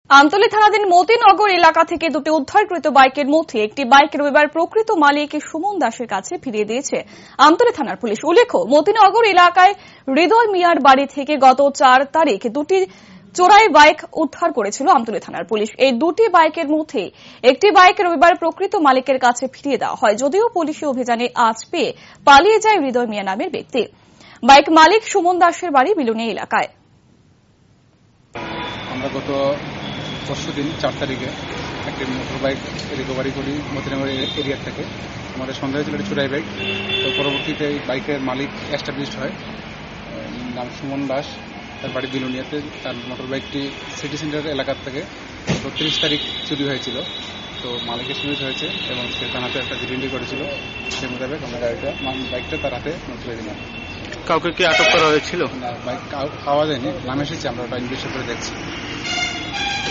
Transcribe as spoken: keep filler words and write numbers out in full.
আমতলী থানাধীন মতিনগর এলাকা থেকে দুটি উদ্ধারকৃত বাইকের মধ্যে একটি বাইক রবিবার প্রকৃত মালিক সুমন দাসের কাছে ফিরিয়ে দিয়েছে আমতলী থানার পুলিশ। উল্লেখ্য, মতিনগর এলাকায় হৃদয় মিয়ার বাড়ি থেকে গত চার তারিখ দুটি চোরাই বাইক উদ্ধার করেছিল আমতলী থানার পুলিশ। এই দুটি বাইকের মধ্যে একটি বাইক রবিবার প্রকৃত মালিকের কাছে ফিরিয়ে দেওয়া হয়, যদিও পুলিশি অভিযানে আজ পেয়ে পালিয়ে যায় হৃদয় মিয়া নামের ব্যক্তি। বাইক মালিক সুমন দাসের বাড়ি বিলুনিয়া এলাকায়। আমরা গত পরশু দিন চার তারিখে একটি মোটর বাইক রিকভারি করি মতিনগর এরিয়া থেকে। আমাদের সন্দেহ ছিল একটি চোরাই বাইক। তো পরবর্তীতে এই বাইকের মালিক এস্টাবলিশড হয়, নাম সুমন দাস, তার বাড়ি বিলুনিয়াতে। তার মোটর বাইকটি সিটি সেন্টার এলাকার থেকে গত তিরিশ তারিখ চুরি হয়েছিল। তো মালিকের সুবিধা হয়েছে এবং সে তার হাতে একটা ভিডিও করেছিল। সে মোতাবেক আমরা গাড়িটা বাইকটা তার হাতে তুলে দিলাম। কাউকে কি আটক করা হয়েছিল? না, বাইক পাওয়া যায়নি, নাম এসেছে, আমরা ওটা ইনভেস্টিগেট করে দেখছি।